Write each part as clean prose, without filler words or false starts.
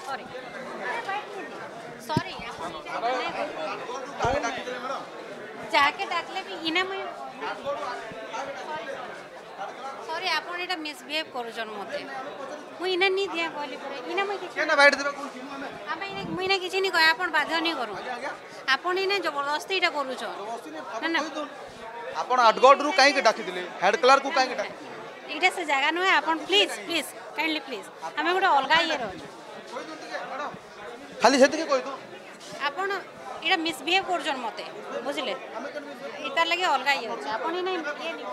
Sorry sorry जाके डाकले भी इना मैं सॉरी आपण एटा मिसबिहेव करूछन मते मु इना नी दिया कहली परे इना मैं किछ केना बाइट देबा कोन आमे इना मुई ना किछ नी कय आपण बाध्य नी करू आपण इना जबरदस्ती एटा करूछ ना ना आपण अडगड रु काहे के डाकी दिले हेड क्लर्क को काहे के डाकी इटा से जगह न है आपण प्लीज प्लीज काइंडली प्लीज हमें गोटे अलगा ये रह खाली सेति के कहि दो आपण इटा मिसबिहेव करूछन मते बुझले इतार लगे अलगा ये होछ आपण इना ये नी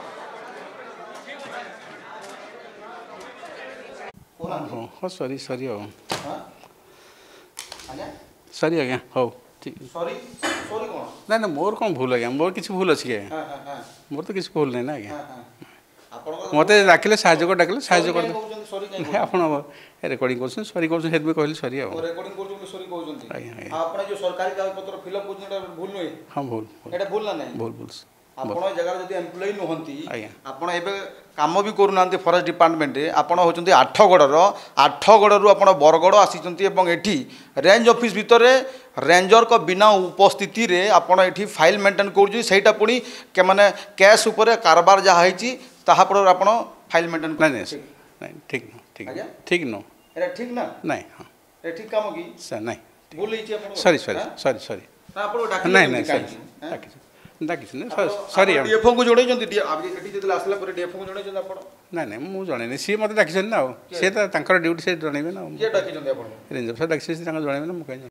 हाँ सॉरी सॉरी हो आज्ञा सॉरी आज्ञा हो ठीक सॉरी सॉरी कोन ना ना मोर कौन भूल आज्ञा मोर किसी भूल अच्छी हां हां हां मोर तो किसी भूल नहीं ना आज्ञा आपण मत डाकिले साहय कर डाकिले साहय कर सॉरी काहे आपण रेकर्डिंग कर सॉरी कर हेतु कहली सॉरी आ रेकॉर्डिंग करछन सॉरी कहउछन आज्ञा आपण जो सरकारी कागज पत्र फिल अप करछन भूल नहीं हाँ भूल एटा भूल ना नहीं भूल भूल आपण जगह जदी एम्प्लॉय नहंती आज्ञा आपण एबे काम भी करूनांती फॉरेस्ट डिपार्टमेंट आपण होचंती आठगड़र आपण बरगड़ आसीचंती एवं एठी रेंज ऑफिस भितर रेंजर को बिना उपस्थिति रे आपण एठी फाइल मेंटेन करूची सेटा पुनी के माने कैश ऊपर कारबार जहा हैची ताहा पर आपण फाइल मेंटेन नहीं नहीं ठीक न ठीक आज्ञा ठीक न एटा ठीक ना नहीं हाँ ए ठीक काम की सर नहीं भूल हिची आपण सॉरी सॉरी सॉरी सॉरी ना आपण डाकी नहीं नहीं सॉरी डाकिछ ना सॉरी डीएफओ को जोड़े जंती आबे एठी जदि आसला पर डीएफओ को जोड़े जंती आपण नहीं नहीं मु जणे सी मत डाकिछ ना से तो तांकर ड्यूटी से जणेबे ना के डाकी जंती आपण रेंजर सर डाकिछ से तांकर जणेबे ना मु कहि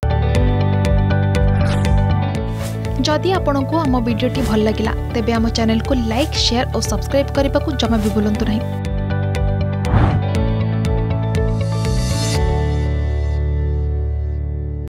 जदि आपंक आम भिडी भल लगा तेब आम चैनल को लाइक शेयर और सब्सक्राइब करने को जमा भी भूलु नहीं।